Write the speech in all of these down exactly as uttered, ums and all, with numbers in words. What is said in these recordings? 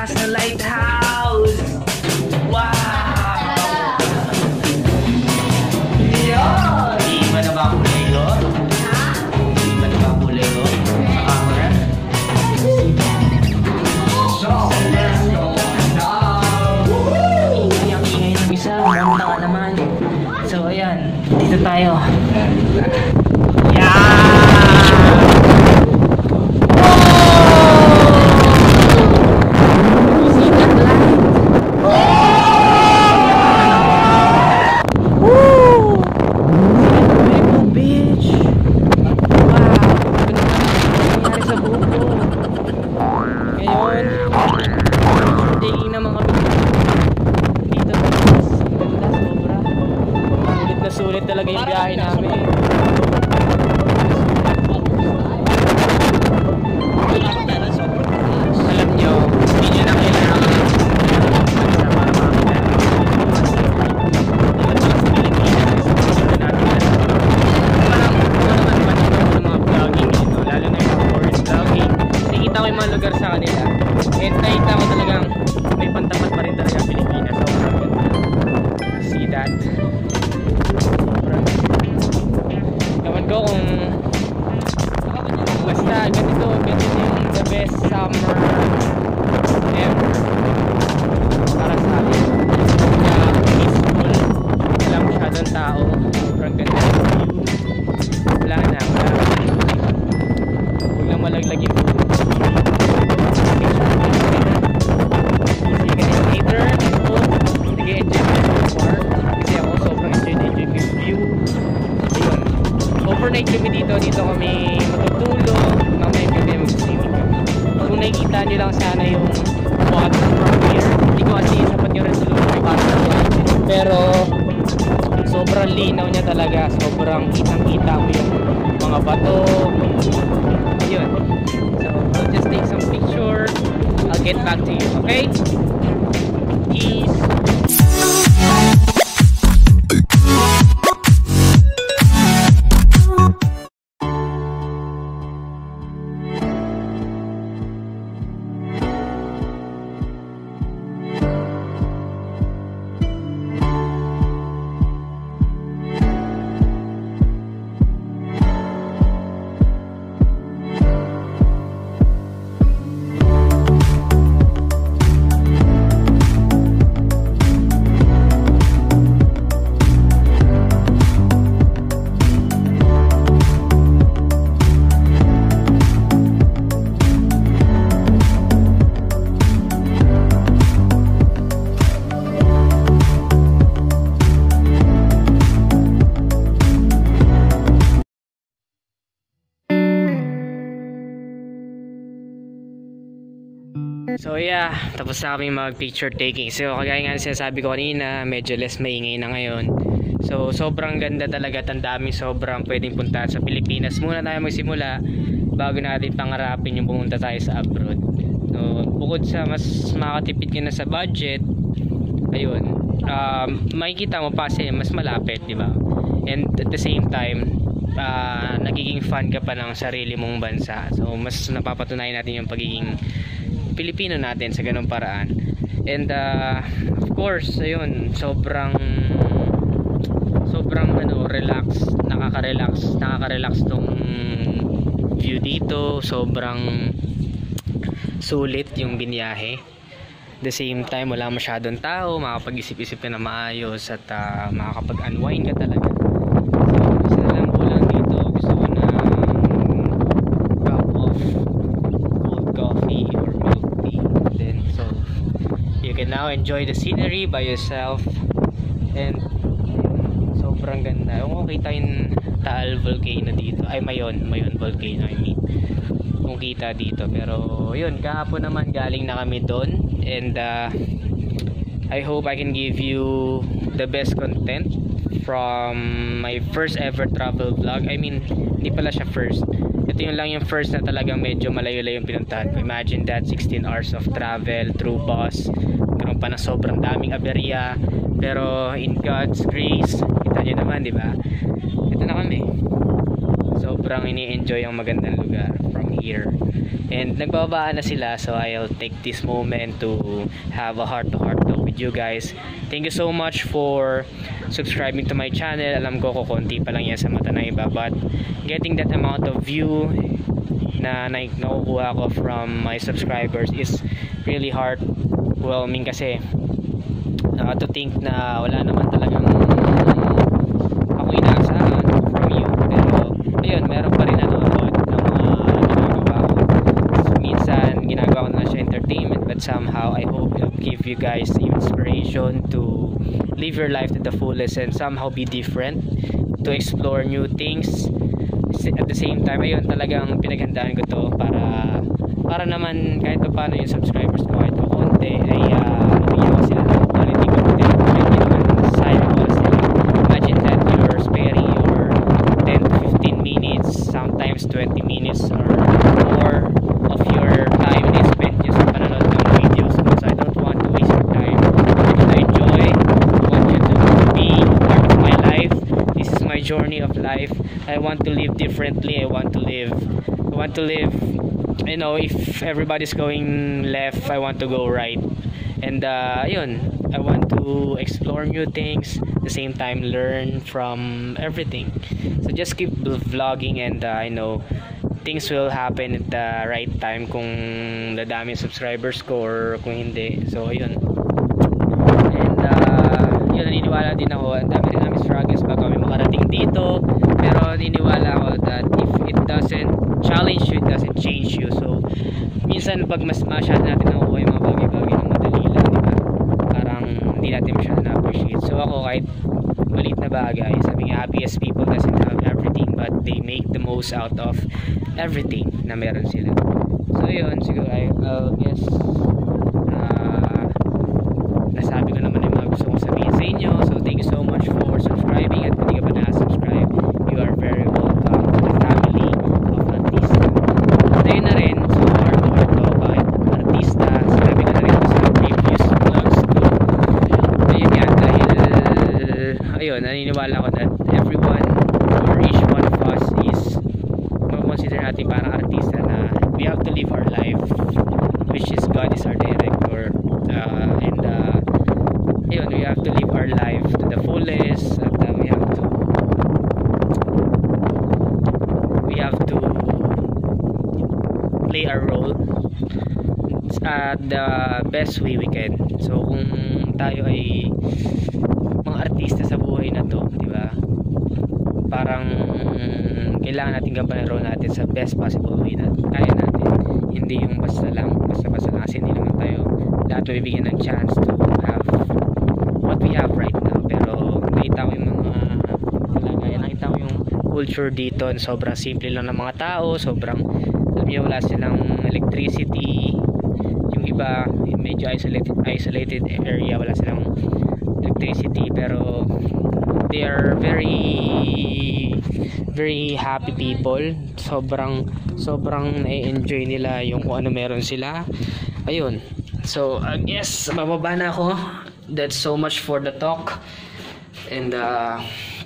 taas ng lighthouse. Wow! Yun! Iba na ba ang kulay ko? Ha? Iba na ba ang kulay ko? Sa camera? So, let's go now! Ingay ang ingay ng isa. Ganda ka naman. So, ayan. Dito tayo. Yeah! Sulit talaga yung biyahe namin. Alam nyo, hindi nyo na kailangan lalo na yung forest vlogging. Nakikita ko yung mga lugar sa kanila and nakita ko talagang may pantapat pa rin talaga Pilipinas. See that? Ewan ko kung basta ganito, ganito yung the best summer ever para sa akin. Kaya peaceful, wala masyadong tao, sobrang ganda yung view. Wala na, wala na. Huwag lang malaglag yung food. Easy ka din later. Ako, nag-enjoy ko so far kasi ako sobrang enjoy-enjoy ko yung view. Ayun, overnight kami dito, dito kami matutulog, mamaya kami mag-swimming kami. Kung nakikita nyo lang sana yung water from here, hindi ko kasi sapat yung resolution ng water, pero sobrang linaw niya talaga, sobrang kitang-kita mo yung mga bato. Ayun, so I'll just take some picture, I'll get back to you, okay? Peace! So yeah, tapos na kami mag picture taking. So kagaya nga sinasabi ko kanina, medyo less maingay na ngayon. So sobrang ganda talaga, ang dami sobrang pwedeng puntahan sa Pilipinas. Muna tayo magsimula bago natin pangarapin yung pumunta tayo sa abroad. So bukod sa mas makatipid ka na sa budget, ayun, um, makikita mo pa kasi mas malapit, di ba? And at the same time, uh, nagiging fan ka pa ng sarili mong bansa. So mas napapatunayan natin yung pagiging Pilipino natin sa ganung paraan. And uh, of course, ayun, sobrang sobrang ano, relax, nakaka-relax, nakaka-relax tong view dito. Sobrang sulit yung biniyahe. The same time, wala masyadong tao, makapag-isip-isip ka na maayos at uh, makakapag-unwind ka talaga. So, isa na lang kulang dito, gusto ko na drop off cold coffee or milk tea. Then, so, you can now enjoy the scenery by yourself. And, sobrang ganda. Kung kita yung Taal Volcano dito, ay Mayon, Mayon Volcano, I mean. Kung kita dito, pero yun, kahapon naman galing na kami doon. And uh, I hope I can give you the best content from my first ever travel vlog. I mean, hindi pala siya first. Ito yung lang yung first na talagang medyo malayo-layo yung pinuntahan ko. Imagine that, sixteen hours of travel through bus. Karoon pa na sobrang daming aberya. Pero in God's grace, kita nyo naman, di ba? Ito na kami. Sobrang ini-enjoy ang magandang lugar from here. And nagbababaan na sila, so I'll take this moment to have a heart-to-heart talk with you guys. Thank you so much for subscribing to my channel. Alam ko kukunti pa lang yan sa mata ng iba, but getting that amount of view na nakukuha ko from my subscribers is really heartwarming kasi uh, to think na wala naman talagang ako inaasahan from you, pero ayun, meron pa rin nanonood ng mga ginagawa ko. So, minsan ginagawa ko na siya entertainment, but somehow I hope it'll give you guys inspiration to live your life to the fullest and somehow be different, to explore new things. At the same time, ayun, talagang pinaghandaan ko to para para naman kahit pa paano yung subscribers ko kahit pa konti ay uh, mabigyan ko sila ng quality content. Hindi naman sayang oras nila. Imagine that you're sparing your ten to fifteen minutes, sometimes twenty minutes or more of your time they spend just sa panonood ng videos ko. So I don't want to waste your time. I want you to enjoy. I want you to be part of my life. This is my journey of life. I want to live differently. I want to live I want to live you know, if everybody's going left, I want to go right. And uh yun, I want to explore new things, at the same time learn from everything. So just keep vlogging, and uh, I know things will happen at the right time, kung dadami subscribers ko or kung hindi. So ayun. And uh yun, naniniwala din ako, ang dami rin namin struggles bago kami makarating dito, pero naniniwala ako that if it doesn't challenge you, it doesn't change you. So minsan pag mas masyado natin nakukuha yung mga bagay-bagay ng madali lang, diba? Parang hindi natin masyado na-appreciate. So ako, kahit maliit na bagay, sabi nga, happiest people doesn't have everything, but they make the most out of everything na meron sila. So yun, siguro I uh, guess uh, nasabi ko naman yung mga gusto kong sabihin sa inyo. So thank you so much for subscribing, at kung hindi ka pa na-subscribe, you are very welcome to the family of Artista. At ayun na rin, so heart to heart ko bakit Artista, sinabi ko na rin sa previous vlogs ko. Ayun nga, dahil ayun, naniniwala ko that everyone or each one of us is consider natin parang artista, na we have to live our life, which is God is our director, uh, and uh, ayun, we have to live our life to the fullest, at uh, we have to we have to play our role at the best way we can. So kung tayo ay mga artista sa buhay na to, di ba, parang kailangan natin gampanan role natin sa best possible way na kaya natin, hindi yung basta lang basta basta lang, kasi hindi naman tayo lahat mabibigyan ng chance to have what we have right now. Pero nakita ko yung mga talaga, nakita ko yung culture dito, sobrang simple lang ng mga tao, sobrang alam niyo, wala silang electricity, yung iba medyo isolated, isolated area, wala silang electricity, pero they are very very happy people. Sobrang sobrang na-enjoy nila yung kung ano meron sila. Ayun, so I guess bababa na ako. That's so much for the talk. And uh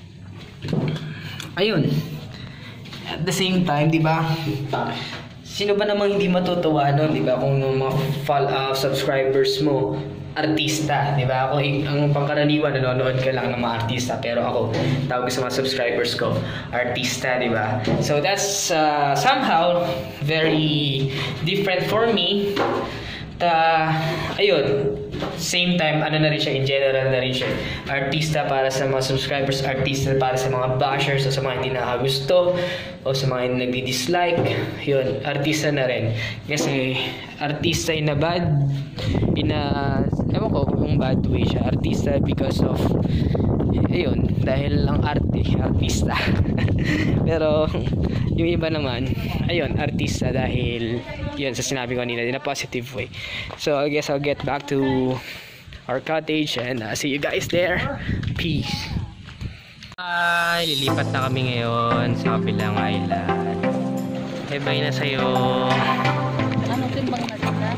ayun, at the same time, di ba, sino ba namang hindi matutuwa nun, di ba, kung mga follow uh, subscribers mo artista, di ba? Ako, ang pangkaraniwan, nanonood ka lang ng mga artista, pero ako, tawag sa mga subscribers ko, artista, di ba? So that's uh, somehow very different for me. Ta, ayun, same time, ano na rin siya, in general na rin siya, artista para sa mga subscribers, artista para sa mga bashers, o sa mga hindi nakagusto, o sa mga hindi nagdi-dislike. Yun, artista na rin. Kasi artista in a bad, in a, ewan ko kung bad way siya, artista because of, ayun, dahil lang arte, artista. Pero yung iba naman, ayun, artista dahil yun, sa sinabi ko kanina, in a positive way. So I guess I'll get back to our cottage, and uh, see you guys there. Peace. Ay, lilipat na kami ngayon sa kabilang island. Bye bye na sa'yo. Ano timbang na sila?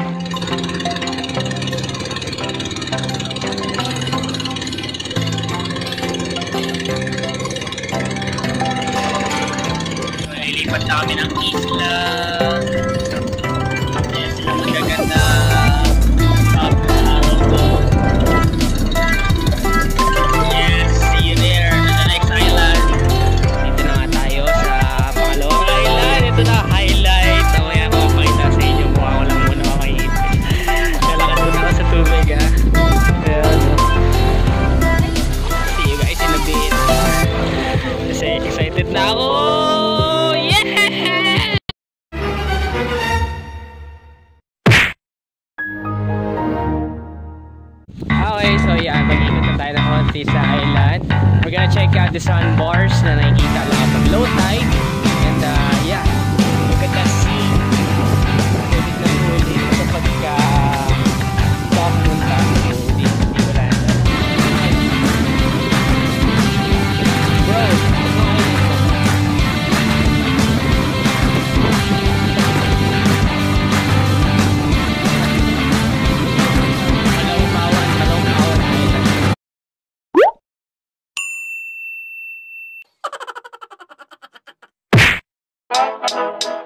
Lilipat na kami ng isla. tayo ng konti sa island. We're gonna check out the sandbars na nakikita lang kapag low tide. And uh, yeah, look at that sea. Sulit na sulit kapag ka top moon lang. So, di, di wala na. Bro, Malaumawan, Malaumawan Island.